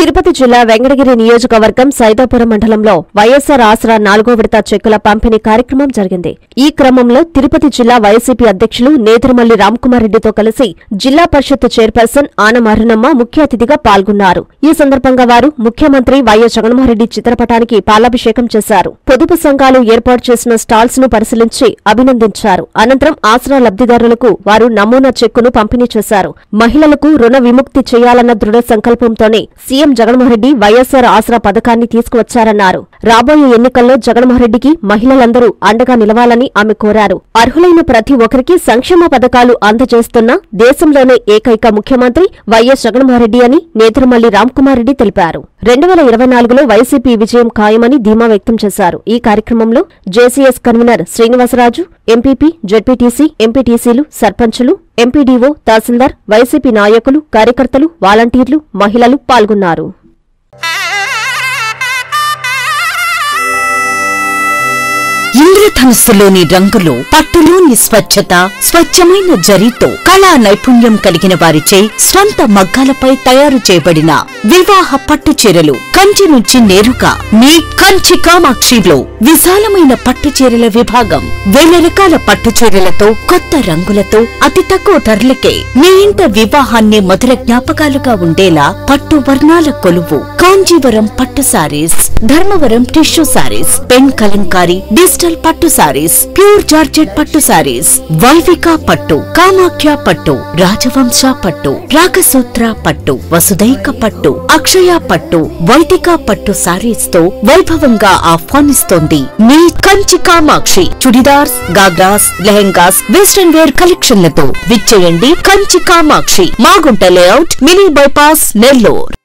తిరుపతి జిల్లా వెంకటగిరి నియోజకవర్గం సైదాపురం మండలంలో వైఎస్సార్ ఆసరా 4వ విడత చెక్కుల పంపిణీ కార్యక్రమం జరిగింది. ఈ క్రమంలో తిరుపతి జిల్లా వైసీపీ అధ్యక్షులు నేదురుమల్లి రామ్కుమార్రెడ్డితో కలిసి జిల్లా పరిషత్ చైర్పర్సన్ ఆనమారునమ్మ ముఖ్య అతిథిగా పాల్గొన్నారు. ఈ సందర్భంగా వారు ముఖ్యమంత్రి వైఎస్ జగన్మోహన్రెడ్డి చిత్రపటానికి పాలాభిషేకం చేశారు. పొదుపు సంఘాలు ఏర్పాటు చేసిన స్టాల్స్ ను పరిశీలించి అభినందించారు. అనంతరం ఆసరా లబ్దిదారులకు వారు నమూనా చెక్కును పంపిణీ చేశారు. మహిళలకు రుణ విముక్తి చేయాలన్న దృఢ సంకల్పంతోనే సీఎం జగన్మోహన్రెడ్డి వైఎస్సార్ ఆసరా పథకాన్ని తీసుకువచ్చారన్నారు. రాబోయే ఎన్నికల్లో జగన్మోహన్రెడ్డికి మహిళలందరూ అండగా నిలవాలని ఆమె కోరారు. అర్హులైన ప్రతి ఒక్కరికి సంక్షేమ పథకాలు అందజేస్తున్న దేశంలోనే ఏకైక ముఖ్యమంత్రి వైఎస్ జగన్మోహన్రెడ్డి అని నేదురుమల్లి రామ్కుమార్రెడ్డి తెలిపారు. 2024లో వైసీపీ విజయం ఖాయమని ధీమా వ్యక్తం చేశారు. ఈ కార్యక్రమంలో JCS convener Srinivasaraju, MPP, ZPTC, ఎంపీటీసీలు, సర్పంచులు, ఎంపీడీఓ, తహసీల్దార్, వైసీపీ నాయకులు, కార్యకర్తలు, వాలంటీర్లు, మహిళలు పాల్గొన్నారు. ఇంద్రధనుస్సులోని రంగులు, పట్టులోని స్వచ్ఛత, స్వచ్ఛమైన జరీతో కళా నైపుణ్యం కలిగిన వారిచే స్వంత మగ్గాలపై తయారు చేయబడిన వివాహ పట్టు చీరలు కంచి నుంచి నేరుగా మీ కంచి కామాక్షిలో విశాలమైన పట్టు చీరల విభాగం. 1000 రకాల పట్టు చీరలతో, కొత్త రంగులతో, అతి తక్కువ ధరలకే మీ ఇంట వివాహాన్ని మధుర జ్ఞాపకాలుగా ఉండేలా పట్టు వర్ణాల కొలువు కాంజీవరం పట్టు sarees, Dharmavaram tissue sarees, pen Kalamkari, digital పట్టు సారీస్, ప్యూర్ జార్జెట్ పట్టు సారీస్, వైవిక పట్టు, కామాఖ్య పట్టు, రాజవంశ పట్టు, రాగసూత్ర పట్టు, వసుదైక పట్టు, అక్షయ పట్టు, వైదిక పట్టు సారీస్ తో వైభవంగా ఆహ్వానిస్తోంది మీ కంచి కామాక్షి. చుడిదార్స్, గాగ్రాస్, లెహెంగాస్, వెస్టర్న్ వేర్ కలెక్షన్లతో విచ్చేయండి Kanchi Kamakshi, Magunta layout, mini bypass, Nellore.